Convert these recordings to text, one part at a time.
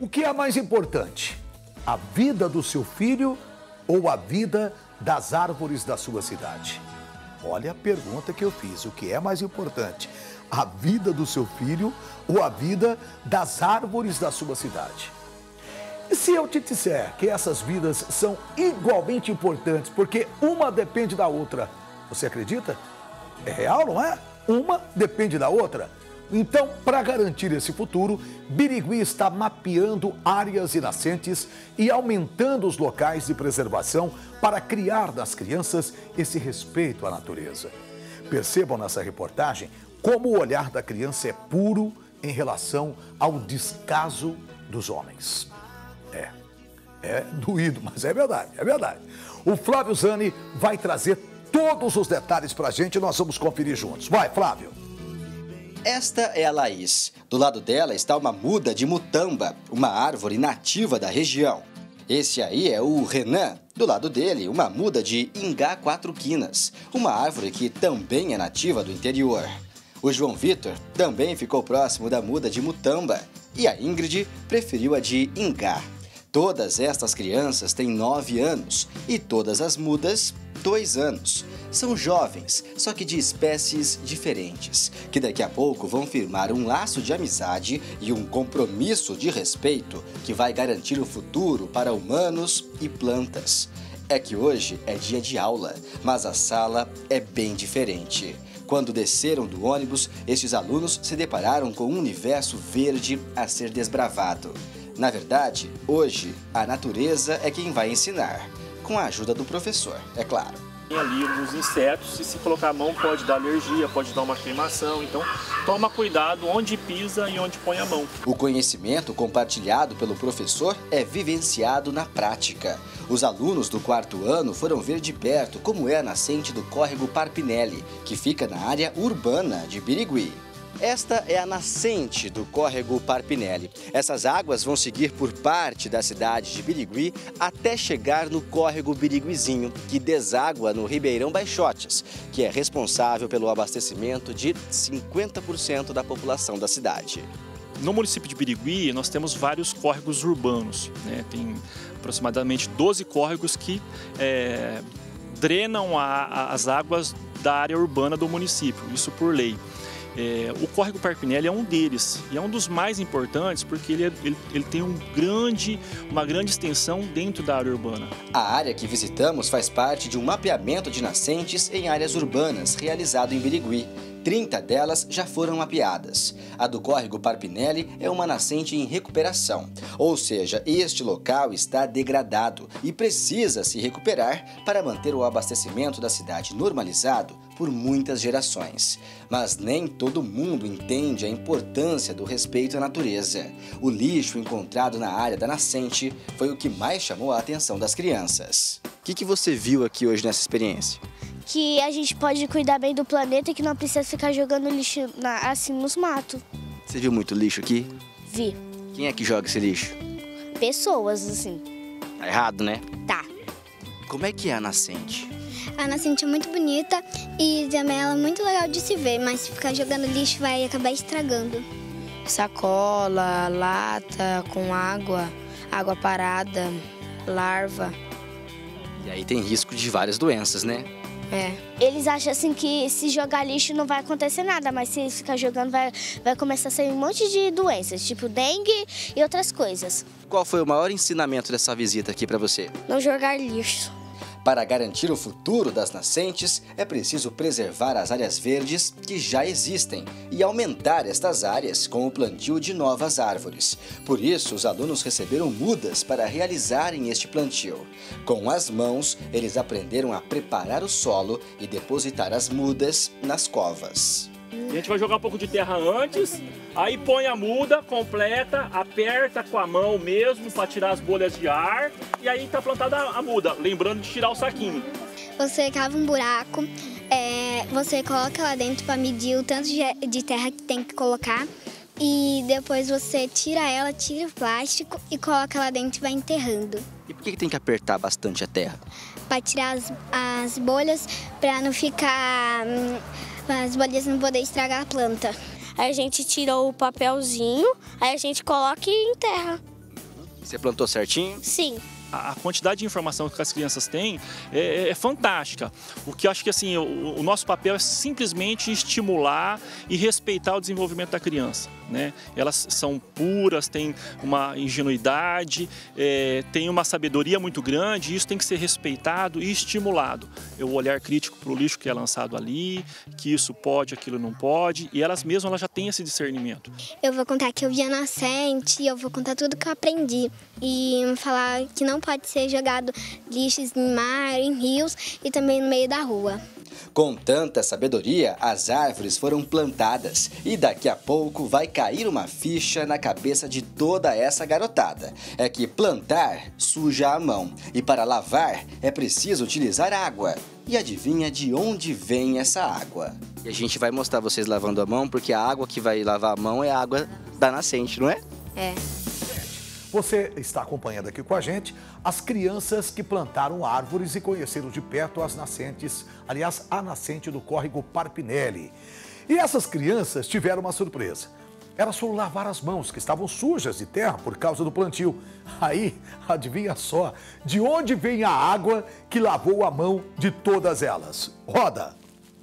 O que é mais importante? A vida do seu filho ou a vida das árvores da sua cidade? Olha a pergunta que eu fiz. O que é mais importante? A vida do seu filho ou a vida das árvores da sua cidade? E se eu te disser que essas vidas são igualmente importantes, porque uma depende da outra, você acredita? É real, não é? Uma depende da outra. Então, para garantir esse futuro, Birigui está mapeando áreas e nascentes e aumentando os locais de preservação para criar nas crianças esse respeito à natureza. Percebam nessa reportagem como o olhar da criança é puro em relação ao descaso dos homens. É doído, mas é verdade, é verdade. O Flávio Zani vai trazer todos os detalhes para a gente e nós vamos conferir juntos. Vai, Flávio! Esta é a Laís. Do lado dela está uma muda de mutamba, uma árvore nativa da região. Esse aí é o Renan. Do lado dele, uma muda de ingá quatro quinas, uma árvore que também é nativa do interior. O João Vitor também ficou próximo da muda de mutamba e a Ingrid preferiu a de ingá. Todas estas crianças têm 9 anos e todas as mudas, 2 anos. São jovens, só que de espécies diferentes, que daqui a pouco vão firmar um laço de amizade e um compromisso de respeito que vai garantir o futuro para humanos e plantas. É que hoje é dia de aula, mas a sala é bem diferente. Quando desceram do ônibus, estes alunos se depararam com um universo verde a ser desbravado. Na verdade, hoje, a natureza é quem vai ensinar, com a ajuda do professor, é claro. Tem ali alguns insetos, e se colocar a mão pode dar alergia, pode dar uma queimação, então toma cuidado onde pisa e onde põe a mão. O conhecimento compartilhado pelo professor é vivenciado na prática. Os alunos do 4º ano foram ver de perto como é a nascente do córrego Parpinelli, que fica na área urbana de Birigui. Esta é a nascente do córrego Parpinelli. Essas águas vão seguir por parte da cidade de Birigui até chegar no córrego Biriguizinho, que deságua no Ribeirão Baixotes, que é responsável pelo abastecimento de 50% da população da cidade. No município de Birigui, nós temos vários córregos urbanos, né? Tem aproximadamente 12 córregos que drenam as águas da área urbana do município, isso por lei. O córrego Parpinelli é um deles e é um dos mais importantes porque ele tem uma grande extensão dentro da área urbana. A área que visitamos faz parte de um mapeamento de nascentes em áreas urbanas realizado em Birigui. 30 delas já foram mapeadas. A do córrego Parpinelli é uma nascente em recuperação, ou seja, este local está degradado e precisa se recuperar para manter o abastecimento da cidade normalizado por muitas gerações. Mas nem todo mundo entende a importância do respeito à natureza. O lixo encontrado na área da nascente foi o que mais chamou a atenção das crianças. O que você viu aqui hoje nessa experiência? Que a gente pode cuidar bem do planeta e que não precisa ficar jogando lixo assim nos matos. Você viu muito lixo aqui? Vi. Quem é que joga esse lixo? Pessoas, assim. Tá errado, né? Tá. Como é que é a nascente? A nascente é muito bonita e também ela é muito legal de se ver, mas se ficar jogando lixo vai acabar estragando. Sacola, lata com água, água parada, larva. E aí tem risco de várias doenças, né? Eles acham assim que se jogar lixo não vai acontecer nada, mas se ficar jogando vai começar a sair um monte de doenças, tipo dengue e outras coisas. Qual foi o maior ensinamento dessa visita aqui para você? Não jogar lixo. Para garantir o futuro das nascentes, é preciso preservar as áreas verdes que já existem e aumentar estas áreas com o plantio de novas árvores. Por isso, os alunos receberam mudas para realizarem este plantio. Com as mãos, eles aprenderam a preparar o solo e depositar as mudas nas covas. A gente vai jogar um pouco de terra antes, aí põe a muda completa, aperta com a mão mesmo para tirar as bolhas de ar e aí tá plantada a muda, lembrando de tirar o saquinho. Você cava um buraco, você coloca lá dentro para medir o tanto de terra que tem que colocar e depois você tira o plástico e coloca lá dentro e vai enterrando. E por que tem que apertar bastante a terra? Para tirar as bolhas, para não ficar... as bolhas não poderem estragar a planta. Aí a gente tira o papelzinho, aí a gente coloca e enterra. Você plantou certinho? Sim. A quantidade de informação que as crianças têm é fantástica. O que eu acho que assim, o nosso papel é simplesmente estimular e respeitar o desenvolvimento da criança, né? Elas são puras, têm uma ingenuidade, têm uma sabedoria muito grande, e isso tem que ser respeitado e estimulado. O olhar crítico para o lixo que é lançado ali, que isso pode, aquilo não pode, e elas mesmas já têm esse discernimento. Eu vou contar que eu vi a nascente, eu vou contar tudo que eu aprendi e falar que não pode ser jogado lixos em mar, em rios e também no meio da rua. Com tanta sabedoria, as árvores foram plantadas e daqui a pouco vai cair uma ficha na cabeça de toda essa garotada. É que plantar suja a mão e para lavar é preciso utilizar água. E adivinha de onde vem essa água? E a gente vai mostrar vocês lavando a mão, porque a água que vai lavar a mão é a água da nascente, não é? É. Você está acompanhando aqui com a gente as crianças que plantaram árvores e conheceram de perto as nascentes, aliás, a nascente do córrego Parpinelli. E essas crianças tiveram uma surpresa. Elas foram lavar as mãos, que estavam sujas de terra por causa do plantio. Aí, adivinha só, de onde vem a água que lavou a mão de todas elas? Roda!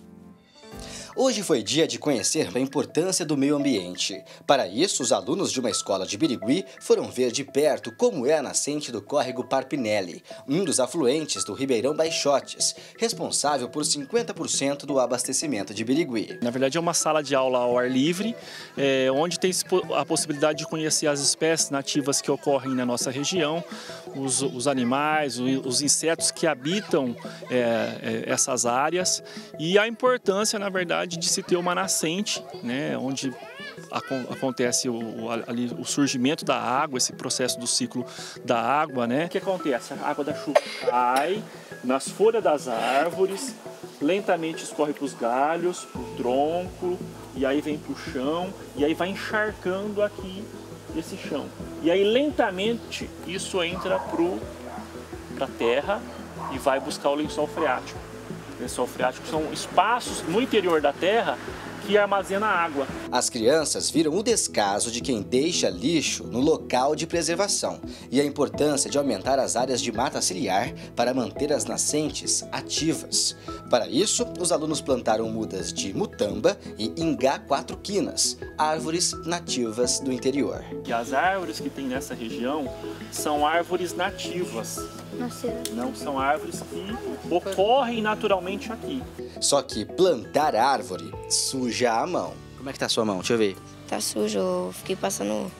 Hoje foi dia de conhecer a importância do meio ambiente. Para isso, os alunos de uma escola de Birigui foram ver de perto como é a nascente do córrego Parpinelli, um dos afluentes do Ribeirão Baixotes, responsável por 50% do abastecimento de Birigui. Na verdade, é uma sala de aula ao ar livre, onde tem a possibilidade de conhecer as espécies nativas que ocorrem na nossa região, os animais, os insetos que habitam essas áreas e a importância, na verdade, de se ter uma nascente, né, onde acontece ali o surgimento da água, esse processo do ciclo da água, né? O que acontece? A água da chuva cai nas folhas das árvores, lentamente escorre para os galhos, para o tronco, e aí vem para o chão, e aí vai encharcando aqui esse chão. E aí lentamente isso entra para a terra e vai buscar o lençol freático. Lençol freático são espaços no interior da terra que armazena água. As crianças viram o descaso de quem deixa lixo no local de preservação e a importância de aumentar as áreas de mata ciliar para manter as nascentes ativas. Para isso, os alunos plantaram mudas de mutamba e ingá 4 quinas, árvores nativas do interior. E as árvores que tem nessa região são árvores nativas. Não são árvores que ocorrem naturalmente aqui. Só que plantar árvore suja a mão. Como é que tá a sua mão? Deixa eu ver. Tá sujo, eu fiquei passando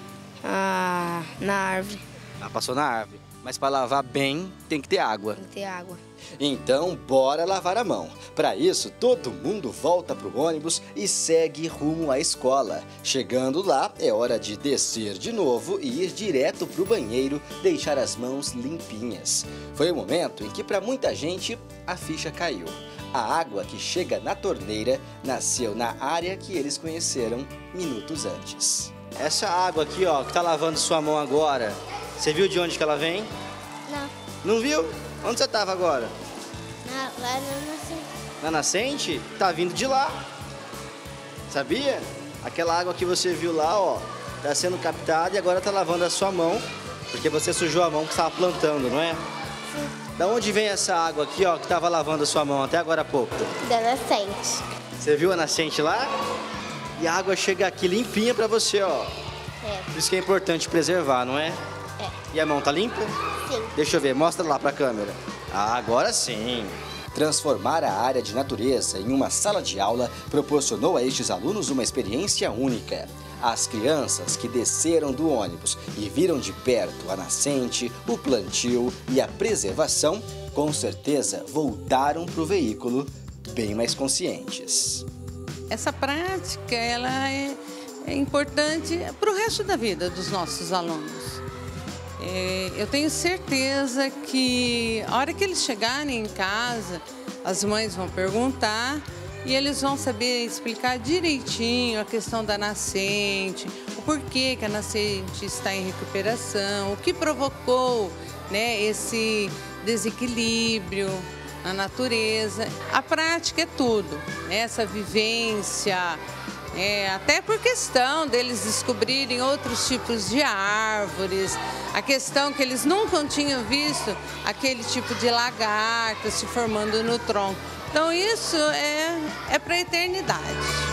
na árvore. Ah, passou na árvore. Mas para lavar bem, tem que ter água. Tem que ter água. Então, bora lavar a mão. Para isso, todo mundo volta para o ônibus e segue rumo à escola. Chegando lá, é hora de descer de novo e ir direto para o banheiro, deixar as mãos limpinhas. Foi o momento em que, para muita gente, a ficha caiu. A água que chega na torneira nasceu na área que eles conheceram minutos antes. Essa água aqui, ó, que tá lavando sua mão agora, você viu de onde que ela vem? Não. Não viu? Onde você estava agora? Lá na nascente. Na nascente? Tá vindo de lá. Sabia? Aquela água que você viu lá, ó, tá sendo captada e agora tá lavando a sua mão, porque você sujou a mão que estava plantando, não é? Sim. Da onde vem essa água aqui, ó, que estava lavando a sua mão até agora há pouco? Da nascente. Você viu a nascente lá? E a água chega aqui limpinha pra você, ó. Por isso que é importante preservar, não é? É. E a mão tá limpa? Sim. Deixa eu ver, mostra lá pra câmera. Ah, agora sim. Transformar a área de natureza em uma sala de aula proporcionou a estes alunos uma experiência única. As crianças que desceram do ônibus e viram de perto a nascente, o plantio e a preservação, com certeza voltaram para o veículo bem mais conscientes. Essa prática ela é importante para o resto da vida dos nossos alunos. Eu tenho certeza que a hora que eles chegarem em casa, as mães vão perguntar e eles vão saber explicar direitinho a questão da nascente, o porquê que a nascente está em recuperação, o que provocou, né, esse desequilíbrio na natureza. A prática é tudo, né? Essa vivência Até por questão deles descobrirem outros tipos de árvores, a questão que eles nunca tinham visto aquele tipo de lagarta se formando no tronco. Então isso é para a eternidade.